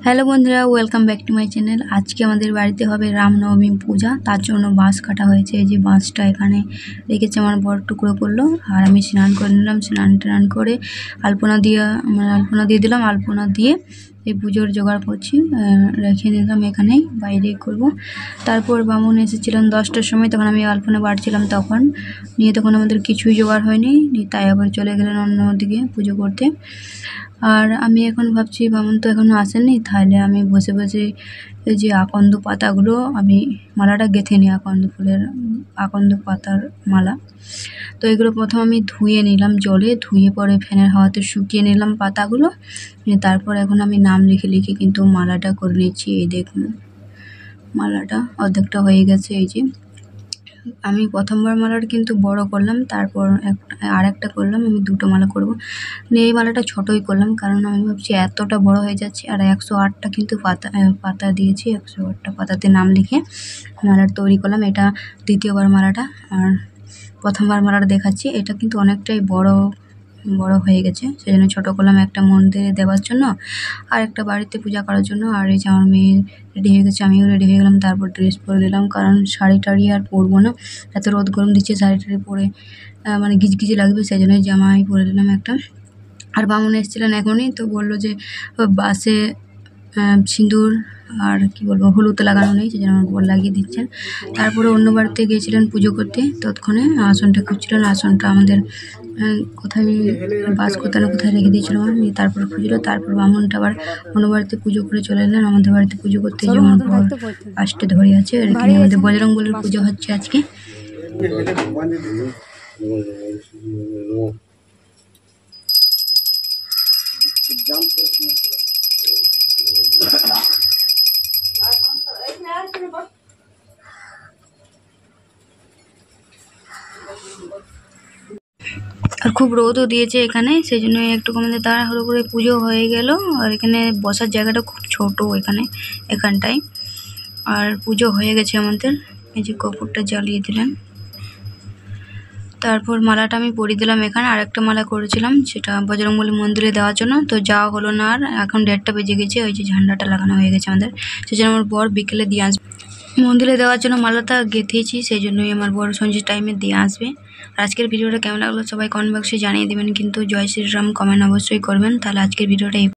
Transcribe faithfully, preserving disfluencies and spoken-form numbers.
Hello বন্ধুরা, welcome back to my channel. আজকে আমাদের বাড়িতে হবে রামনবমী পূজা, তার জন্য বাঁশ কাটা হয়েছে। এই যে বাঁশটা এখানে রেখেছে আমার বড়, টুকরো করলো। আর আমি স্নান করে নিলাম, স্নান টান করে আলপনা দিয়ে মানে আলপনা দিয়ে দিলাম। আলপনা দিয়ে এই পুজোর জোগাড় করছি, রেখে নিলাম এখানেই, বাইরেই করব। তারপর বামুন এসেছিলেন দশটার সময়, তখন আমি আলপনা বাড়ছিলাম, তখন নিয়ে তখন আমাদের কিছুই জোগাড় হয়নি, তাই আবার চলে গেলেন অন্যদিকে পুজো করতে। আর আমি এখন ভাবছি বামুন তো এখনও আসেনি, তাহলে আমি বসে বসে এই যে আকন্দ পাতাগুলো আমি মালাটা গেঁথে নিই, আকন্দ ফুলের আকন্দ পাতার মালা। তো এগুলো প্রথম আমি ধুয়ে নিলাম জলে, ধুয়ে পরে ফ্যানের হাওয়াতে শুকিয়ে নিলাম পাতাগুলো। তারপর এখন আমি নাম লিখে লিখে কিন্তু মালাটা করে নিচ্ছি। এই দেখুন, মালাটা অর্ধেকটা হয়ে গেছে। এই যে আমি প্রথমবার মালাটা কিন্তু বড় করলাম, তারপর আর একটা করলাম, আমি দুটো মালা করব। এই মালাটা ছোটোই করলাম, কারণ আমি ভাবছি এতটা বড় হয়ে যাচ্ছে। আর একশো আটটা কিন্তু পাতা পাতা দিয়েছি, একশো আটটা পাতাতে নাম লিখে মালাটা তৈরি করলাম। এটা দ্বিতীয়বার মালাটা, আর প্রথমবার মালাটা দেখাচ্ছি। এটা কিন্তু অনেকটাই বড় বড় হয়ে গেছে, সেই জন্য ছোটো করলাম, একটা মন্দিরে দেওয়ার জন্য আর একটা বাড়িতে পূজা করার জন্য। আর এই যে আমার মেয়ে রেডি হয়ে গেছে, আমিও রেডি হয়ে গেলাম। তারপর ড্রেস পরে দিলাম, কারণ শাড়ি টাড়ি আর পরবো না, এত রোদ গরম দিচ্ছে, শাড়ি টাড়ি পরে মানে গিজগিজি লাগবে, সেই জন্য জামাই পরে দিলাম একটা। আর বামুন এসেছিলেন এখনই, তো বললো যে বাসে সিঁদুর আর কি বলবো হলুদ লাগানো নেই, সেই জন্য আমার বর লাগিয়ে দিচ্ছেন। তারপরে অন্য বাড়িতে গিয়েছিলেন পুজো করতে, তৎক্ষণে আসনটা খুঁজছিলেন। আসনটা আমাদের কোথায় বাস কোথায় না কোথায় রেখে দিয়েছিল, তারপর খুঁজলো। তারপর বামুনটা আবার অন্য বাড়িতে পুজো করে চলে এলেন আমাদের বাড়িতে পুজো করতে। যেমন পাঁচটা ধরে আছে, এখানে আমাদের বজরংবলীর পুজো হচ্ছে আজকে। আর খুব রোদও দিয়েছে এখানে, সেই জন্য একটু আমাদের তাড়াহুড়ো করে পুজো হয়ে গেল। আর এখানে বসার জায়গাটা খুব ছোট এখানে, এখানটায়। আর পুজো হয়ে গেছে আমাদের। এই যে কর্পূরটা জ্বালিয়ে দিলেন। তারপর মালাটা আমি পরিয়ে দিলাম এখানে। আর একটা মালা করেছিলাম, সেটা বজরংবলী মন্দিরে দেওয়ার জন্য, তো যাওয়া হলো না। আর এখন দেড়টা বেজে গেছে, ওই যে ঝান্ডাটা লাগানো হয়ে গেছে আমাদের, সেই জন্য আমার বর বিকেলে দিয়ে আসবে মন্দিরে দেওয়ার জন্য। মালাটা গেঁথেছি, সেই জন্যই আমার বড় সঞ্জয় টাইমে দিয়ে আসবে। আর আজকের ভিডিওটা কেমন লাগলো সবাই কমেন্ট বক্সে জানিয়ে দেবেন, কিন্তু জয় শ্রীরাম কমেন্ট অবশ্যই করবেন। তাহলে আজকের ভিডিওটা